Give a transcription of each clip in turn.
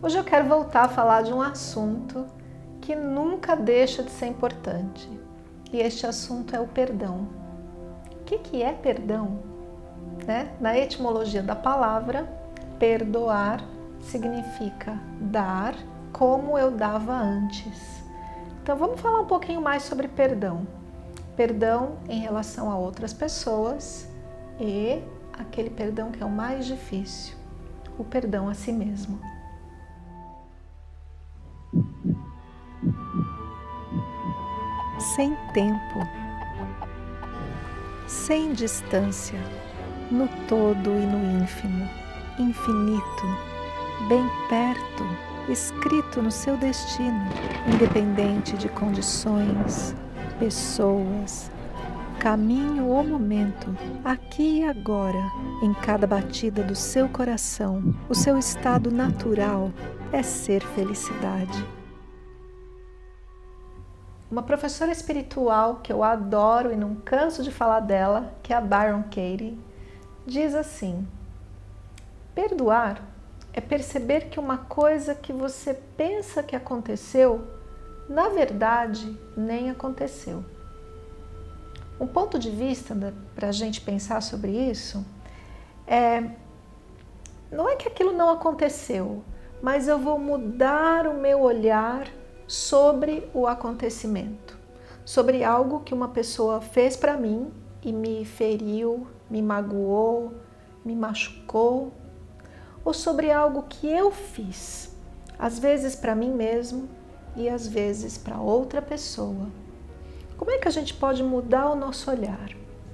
Hoje eu quero voltar a falar de um assunto que nunca deixa de ser importante. E este assunto é o perdão. O que é perdão? Na etimologia da palavra, perdoar significa dar como eu dava antes. Então vamos falar um pouquinho mais sobre perdão. Perdão em relação a outras pessoas e aquele perdão que é o mais difícil, o perdão a si mesmo. Sem tempo, sem distância, no todo e no ínfimo, infinito, bem perto, escrito no seu destino, independente de condições, pessoas, caminho ou momento, aqui e agora, em cada batida do seu coração, o seu estado natural é ser felicidade. Uma professora espiritual que eu adoro e não canso de falar dela, que é a Byron Katie, diz assim: perdoar é perceber que uma coisa que você pensa que aconteceu, na verdade, nem aconteceu. Um ponto de vista para a gente pensar sobre isso não é que aquilo não aconteceu, mas eu vou mudar o meu olhar sobre o acontecimento, sobre algo que uma pessoa fez para mim e me feriu, me magoou, me machucou, ou sobre algo que eu fiz, às vezes para mim mesmo e às vezes para outra pessoa. Como é que a gente pode mudar o nosso olhar?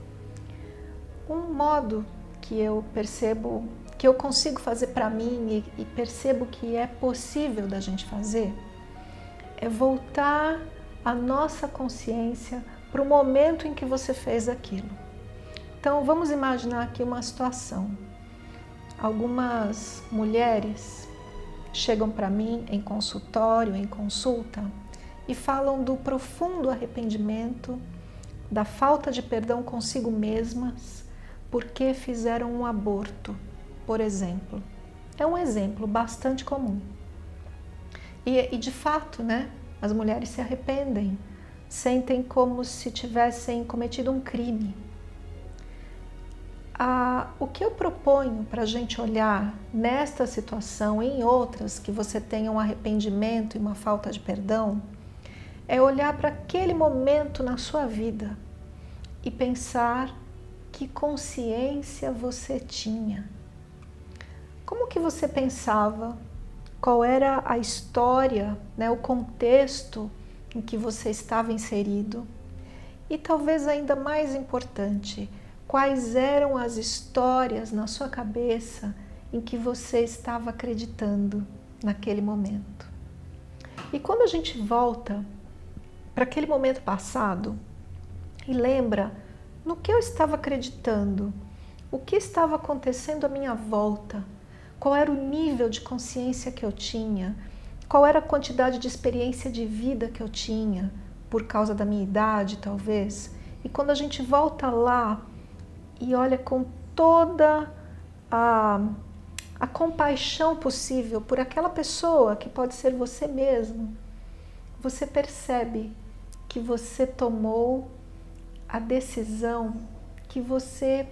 Um modo que eu percebo, que eu consigo fazer para mim e percebo que é possível da gente fazer, é voltar a nossa consciência para o momento em que você fez aquilo. Então vamos imaginar aqui uma situação. Algumas mulheres chegam para mim em consultório, em consulta, e falam do profundo arrependimento, da falta de perdão consigo mesmas, porque fizeram um aborto, por exemplo. É um exemplo bastante comum. E de fato, as mulheres se arrependem, sentem como se tivessem cometido um crime. O que eu proponho para a gente olhar nesta situação e em outras que você tenha um arrependimento e uma falta de perdão, é olhar para aquele momento na sua vida e pensar que consciência você tinha. Como que você pensava? Qual era a história, o contexto em que você estava inserido? E talvez ainda mais importante, quais eram as histórias na sua cabeça em que você estava acreditando naquele momento? E quando a gente volta para aquele momento passado e lembra no que eu estava acreditando, o que estava acontecendo à minha volta, qual era o nível de consciência que eu tinha, qual era a quantidade de experiência de vida que eu tinha, por causa da minha idade, talvez. E quando a gente volta lá e olha com toda a compaixão possível por aquela pessoa, que pode ser você mesmo, você percebe que você tomou a decisão que você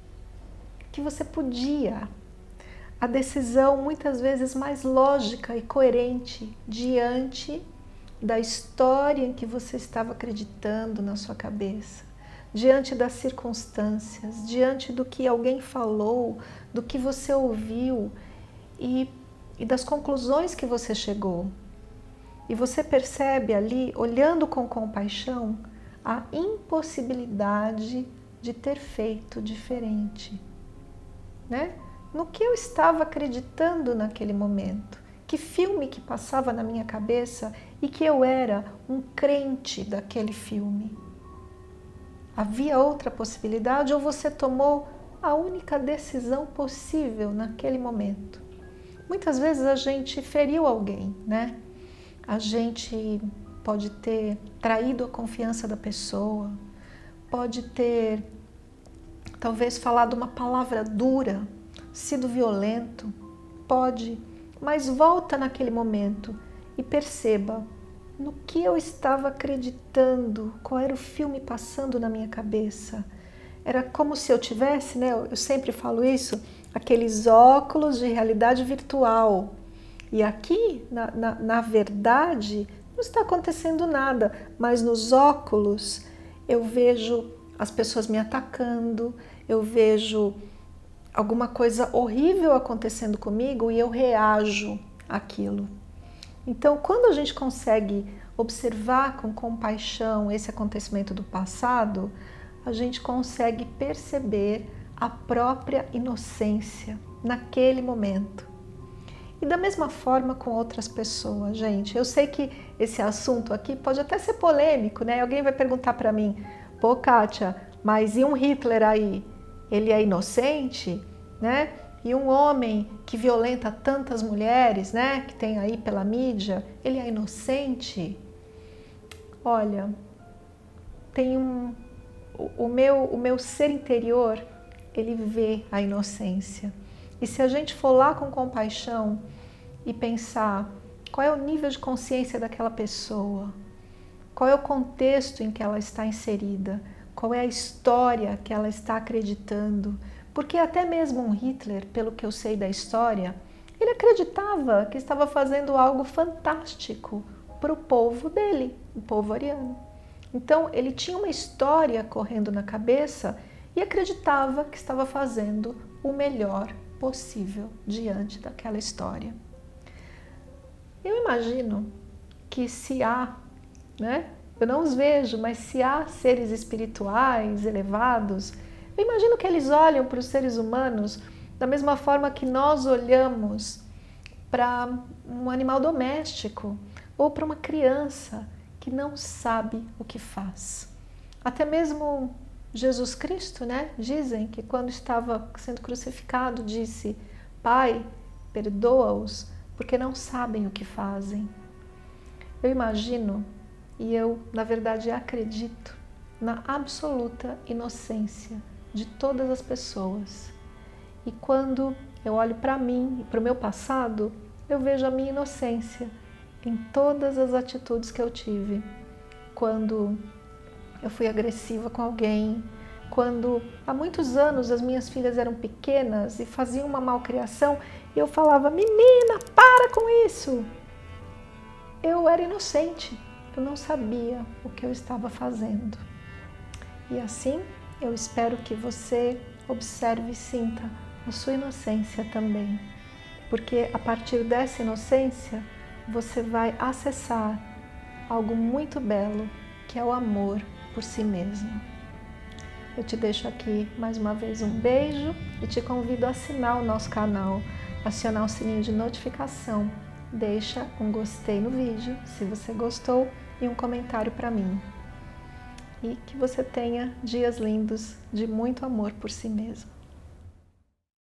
podia. A decisão muitas vezes mais lógica e coerente diante da história em que você estava acreditando na sua cabeça, diante das circunstâncias, diante do que alguém falou, do que você ouviu e das conclusões que você chegou. E você percebe ali, olhando com compaixão, a impossibilidade de ter feito diferente, No que eu estava acreditando naquele momento, que filme que passava na minha cabeça e que eu era um crente daquele filme. Havia outra possibilidade ou você tomou a única decisão possível naquele momento? Muitas vezes a gente feriu alguém, A gente pode ter traído a confiança da pessoa, pode ter talvez falado uma palavra dura, sido violento, pode mas volta naquele momento e perceba no que eu estava acreditando, qual era o filme passando na minha cabeça. Era como se eu tivesse, né, eu sempre falo isso, aqueles óculos de realidade virtual. E aqui, na verdade, não está acontecendo nada, mas nos óculos eu vejo as pessoas me atacando, eu vejo alguma coisa horrível acontecendo comigo e eu reajo àquilo. Então, quando a gente consegue observar com compaixão esse acontecimento do passado, a gente consegue perceber a própria inocência naquele momento. E da mesma forma com outras pessoas, gente. Eu sei que esse assunto aqui pode até ser polêmico, né? Alguém vai perguntar para mim, pô, Kátia, mas e um Hitler aí? Ele é inocente, né? E um homem que violenta tantas mulheres, né? Que tem aí pela mídia, ele é inocente? Olha, tem o meu ser interior, ele vê a inocência. E se a gente for lá com compaixão e pensar qual é o nível de consciência daquela pessoa, qual é o contexto em que ela está inserida, qual é a história que ela está acreditando, porque até mesmo um Hitler, pelo que eu sei da história, ele acreditava que estava fazendo algo fantástico para o povo dele, o povo ariano. Então ele tinha uma história correndo na cabeça e acreditava que estava fazendo o melhor possível diante daquela história. Eu imagino que se há, né? Eu não os vejo, mas se há seres espirituais elevados, eu imagino que eles olham para os seres humanos da mesma forma que nós olhamos para um animal doméstico ou para uma criança que não sabe o que faz. Até mesmo Jesus Cristo, né? Dizem que quando estava sendo crucificado disse: Pai, perdoa-os porque não sabem o que fazem. Eu imagino e eu, na verdade, acredito na absoluta inocência de todas as pessoas. E quando eu olho para mim e para o meu passado, eu vejo a minha inocência em todas as atitudes que eu tive. Quando eu fui agressiva com alguém, quando há muitos anos as minhas filhas eram pequenas e faziam uma malcriação e eu falava: menina, para com isso! Eu era inocente, eu não sabia o que eu estava fazendo. E assim, eu espero que você observe e sinta a sua inocência também, porque a partir dessa inocência você vai acessar algo muito belo, que é o amor por si mesmo. Eu te deixo aqui mais uma vez um beijo e te convido a assinar o nosso canal, acionar o sininho de notificação, deixa um gostei no vídeo se você gostou e um comentário para mim. E que você tenha dias lindos de muito amor por si mesmo.